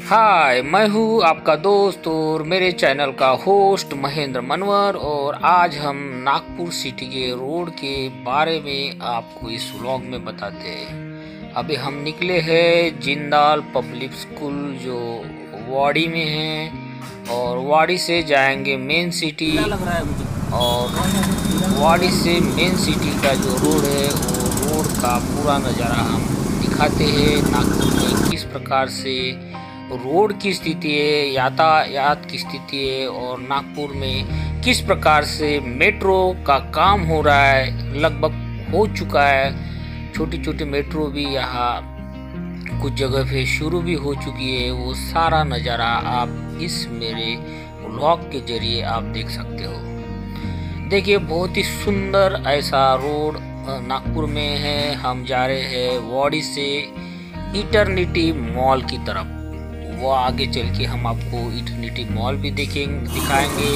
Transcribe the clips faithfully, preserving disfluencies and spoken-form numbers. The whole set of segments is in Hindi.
हाय, मैं हूँ आपका दोस्त और मेरे चैनल का होस्ट महेंद्र मनवर। और आज हम नागपुर सिटी के रोड के बारे में आपको इस व्लॉग में बताते हैं। अभी हम निकले हैं जिंदाल पब्लिक स्कूल जो वाड़ी में है, और वाड़ी से जाएंगे मेन सिटी। और वाड़ी से मेन सिटी का जो रोड है वो रोड का पूरा नज़ारा हम दिखाते हैं। नागपुर में किस प्रकार से रोड की स्थिति है, यातायात की स्थिति है, और नागपुर में किस प्रकार से मेट्रो का काम हो रहा है, लगभग हो चुका है। छोटी छोटी मेट्रो भी यहाँ कुछ जगह पे शुरू भी हो चुकी है। वो सारा नज़ारा आप इस मेरे व्लॉग के जरिए आप देख सकते हो। देखिए, बहुत ही सुंदर ऐसा रोड नागपुर में है। हम जा रहे हैं वाड़ी से इटर्निटी मॉल की तरफ। वो आगे चल के हम आपको इटर्निटी मॉल भी देखेंगे, दिखाएंगे।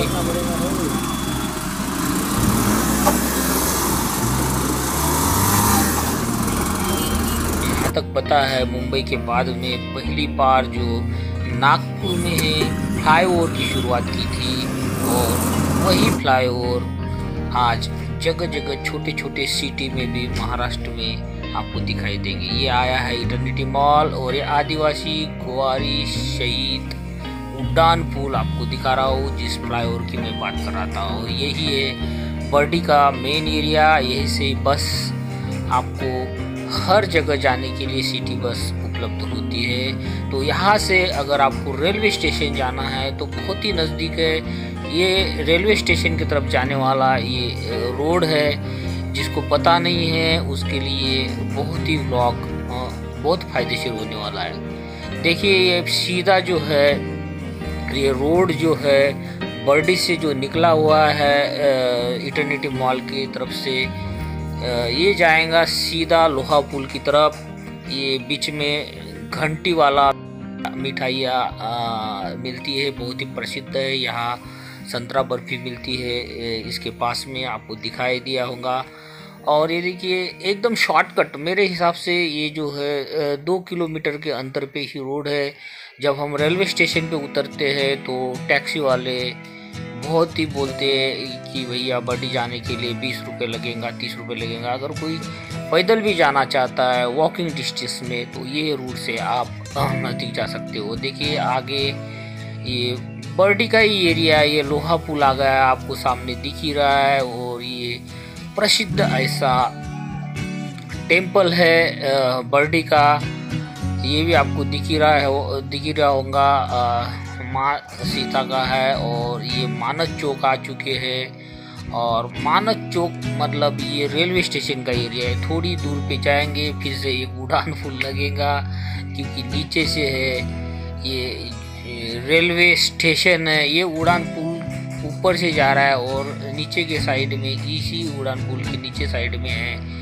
यहाँ तक पता है मुंबई के बाद में पहली बार जो नागपुर में है फ्लाईओवर की शुरुआत की थी, और वही फ्लाईओवर आज जगह जगह छोटे छोटे सिटी में भी महाराष्ट्र में आपको दिखाई देंगे। ये आया है इटर्निटी मॉल, और ये आदिवासी कुंवारी शहीद उड़ान पुल आपको दिखा रहा हूँ, जिस फ्लाईओवर की मैं बात कर रहा था। और यही है बर्डी का मेन एरिया। यही से बस आपको हर जगह जाने के लिए सिटी बस उपलब्ध होती है। तो यहाँ से अगर आपको रेलवे स्टेशन जाना है तो बहुत ही नज़दीक है। ये रेलवे स्टेशन की तरफ जाने वाला ये रोड है। जिसको पता नहीं है उसके लिए बहुत ही व्लॉग बहुत फायदेशीर होने वाला है। देखिए, ये सीधा जो है ये रोड जो है बर्डी से जो निकला हुआ है इटर्निटी मॉल की तरफ से, ये जाएगा सीधा लोहा पुल की तरफ। ये बीच में घंटी वाला मिठाइयाँ मिलती है, बहुत ही प्रसिद्ध है। यहाँ संतरा बर्फी मिलती है। इसके पास में आपको दिखाई दिया होगा। और ये देखिए, एकदम शॉर्टकट मेरे हिसाब से ये जो है दो किलोमीटर के अंतर पे ही रोड है। जब हम रेलवे स्टेशन पे उतरते हैं तो टैक्सी वाले बहुत ही बोलते हैं कि भैया बर्डी जाने के लिए बीस रुपये लगेगा, तीस रुपये लगेगा। अगर कोई पैदल भी जाना चाहता है वॉकिंग डिस्टेंस में तो ये रूट से आप नज़दीक जा सकते हो। देखिए, आगे ये बर्डी का ही एरिया, ये लोहा पुल आ गया आपको सामने दिख ही रहा है। और ये प्रसिद्ध ऐसा टेम्पल है बर्डी का, ये भी आपको दिख ही रहा है दिख ही रहा होगा, माँ सीता का है। और ये मानस चौक आ चुके हैं। और मानस चौक मतलब ये रेलवे स्टेशन का एरिया है। थोड़ी दूर पे जाएंगे फिर से एक उड़ान पुल लगेगा, क्योंकि नीचे से है ये रेलवे स्टेशन है। ये उड़ान पुल ऊपर से जा रहा है और नीचे के साइड में, इसी उड़ान पुल के नीचे साइड में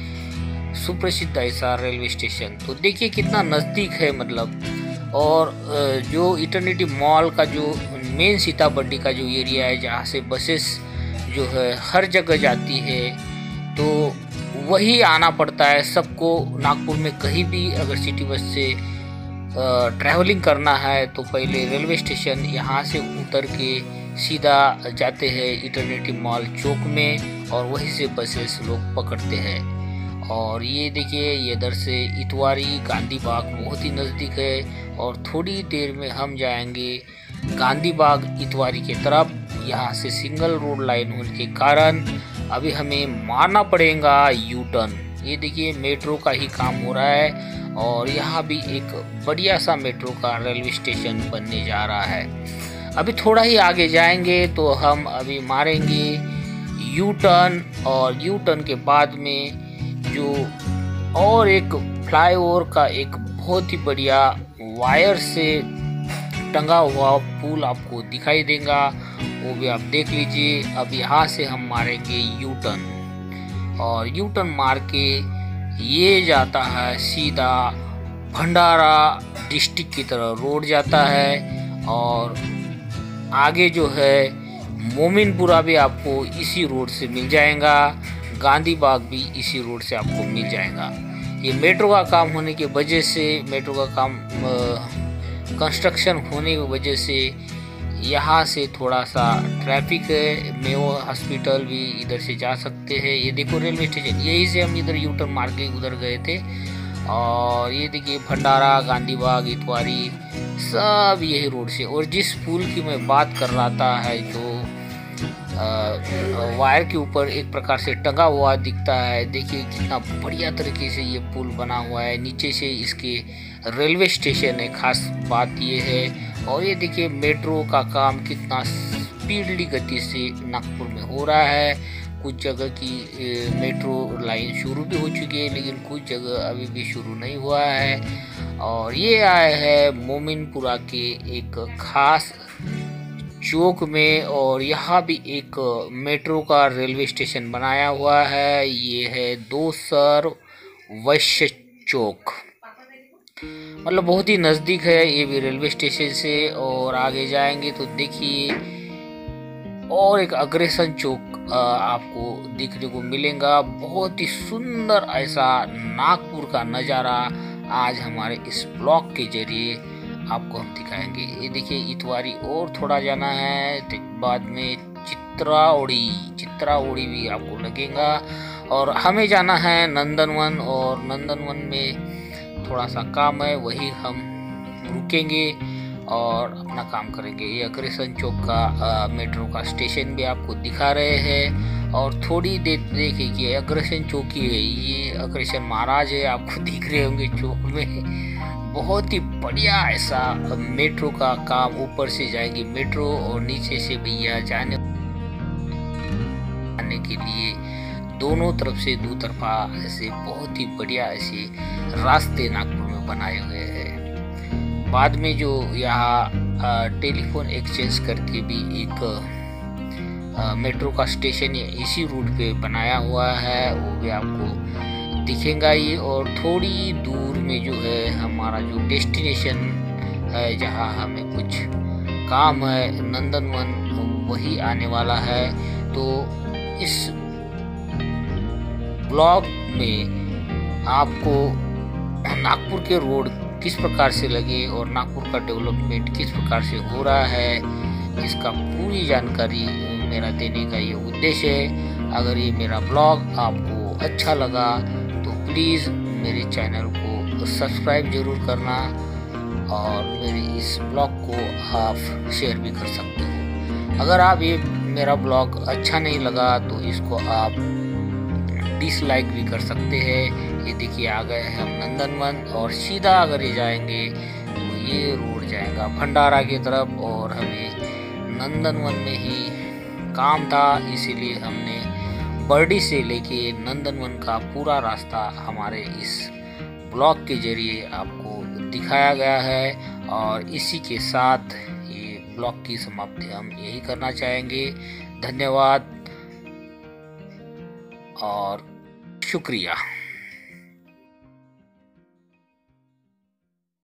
है सुप्रसिद्ध ऐसा रेलवे स्टेशन। तो देखिए कितना नज़दीक है मतलब। और जो इटर्निटी मॉल का जो मेन सीताबर्डी का जो एरिया है, जहाँ से बसेस जो है हर जगह जाती है, तो वही आना पड़ता है सबको। नागपुर में कहीं भी अगर सिटी बस से ट्रैवलिंग करना है तो पहले रेलवे स्टेशन यहाँ से उतर के सीधा जाते हैं इटर्निटी मॉल चौक में, और वहीं से बसेस लोग पकड़ते हैं। और ये देखिए, ये इधर से इतवारी गांधी बाग बहुत ही नज़दीक है। और थोड़ी देर में हम जाएंगे गांधी बाग इतवारी की तरफ। यहाँ से सिंगल रोड लाइन होने के कारण अभी हमें मारना पड़ेगा यू टर्न। ये देखिए, मेट्रो का ही काम हो रहा है, और यहाँ भी एक बढ़िया सा मेट्रो का रेलवे स्टेशन बनने जा रहा है। अभी थोड़ा ही आगे जाएंगे तो हम अभी मारेंगे यू टर्न, और यू टर्न के बाद में जो और एक फ्लाईओवर का एक बहुत ही बढ़िया वायर से टंगा हुआ पुल आपको दिखाई देगा, वो भी आप देख लीजिए। अब यहाँ से हम मारेंगे यू टर्न, और यू टर्न मार के ये जाता है सीधा भंडारा डिस्ट्रिक्ट की तरफ रोड जाता है। और आगे जो है मोमिनपुरा भी आपको इसी रोड से मिल जाएगा, गांधी बाग भी इसी रोड से आपको मिल जाएगा। ये मेट्रो का काम होने की वजह से, मेट्रो का काम कंस्ट्रक्शन होने की वजह से यहाँ से थोड़ा सा ट्रैफिक है। मेयो हॉस्पिटल भी इधर से जा सकते हैं। ये देखो रेलवे स्टेशन, यहीं से हम इधर यू टर्न मार के उधर गए थे। और ये देखिए भंडारा, गांधी बाग, इतवारी, सब यही रोड से। और जिस पुल की मैं बात कर रहा था है तो वायर के ऊपर एक प्रकार से टंगा हुआ दिखता है। देखिए कितना बढ़िया तरीके से ये पुल बना हुआ है। नीचे से इसके रेलवे स्टेशन है, खास बात ये है। और ये देखिए मेट्रो का काम कितना स्पीडली गति से नागपुर में हो रहा है। कुछ जगह की मेट्रो लाइन शुरू भी हो चुकी है, लेकिन कुछ जगह अभी भी शुरू नहीं हुआ है। और ये आए हैं मोमिनपुरा के एक खास चौक में, और यहाँ भी एक मेट्रो का रेलवे स्टेशन बनाया हुआ है। ये है दोसर वैश्य चौक, मतलब बहुत ही नज़दीक है ये भी रेलवे स्टेशन से। और आगे जाएंगे तो देखिए और एक अग्रसेन चौक आपको देखने को मिलेगा। बहुत ही सुंदर ऐसा नागपुर का नज़ारा आज हमारे इस ब्लॉग के जरिए आपको हम दिखाएंगे। ये देखिए इतवारी और थोड़ा जाना है, बाद में चित्राओड़ी चित्राओड़ी भी आपको लगेगा। और हमें जाना है नंदनवन, और नंदनवन में थोड़ा सा काम है, वही हम रुकेंगे और अपना काम करेंगे। ये अग्रसेन चौक का आ, मेट्रो का स्टेशन भी आपको दिखा रहे हैं। और थोड़ी देर देखिए कि अग्रसेन चौक ही है, ये अग्रसेन महाराज है, आपको दिख रहे होंगे चौक में। बहुत ही बढ़िया ऐसा मेट्रो का काम, ऊपर से जाएगी मेट्रो और नीचे से भैया जाने आने के लिए दोनों तरफ से दो तरफा ऐसे बहुत ही बढ़िया ऐसे रास्ते नागपुर में बनाए हुए हैं। बाद में जो यहाँ टेलीफोन एक्सचेंज करके भी एक आ, मेट्रो का स्टेशन इसी रूट पे बनाया हुआ है, वो भी आपको दिखेगा ही। और थोड़ी दूर में जो है हमारा जो डेस्टिनेशन है, जहाँ हमें कुछ काम है, नंदनवन, वही आने वाला है। तो इस ब्लॉग में आपको नागपुर के रोड किस प्रकार से लगे और नागपुर का डेवलपमेंट किस प्रकार से हो रहा है, इसका पूरी जानकारी मेरा देने का ये उद्देश्य है। अगर ये मेरा ब्लॉग आपको अच्छा लगा तो प्लीज़ मेरे चैनल को सब्सक्राइब जरूर करना, और मेरे इस ब्लॉग को आप शेयर भी कर सकते हो। अगर आप ये मेरा ब्लॉग अच्छा नहीं लगा तो इसको आप डिसलाइक भी कर सकते हैं। ये देखिए आ गए हैं हम नंदनवन, और सीधा अगर ये जाएंगे तो ये रोड जाएगा भंडारा की तरफ। और हमें नंदनवन में ही काम था, इसीलिए हमने बर्डी से लेके नंदनवन का पूरा रास्ता हमारे इस ब्लॉग के जरिए आपको दिखाया गया है। और इसी के साथ ये ब्लॉग की समाप्ति हम यही करना चाहेंगे। धन्यवाद और शुक्रिया।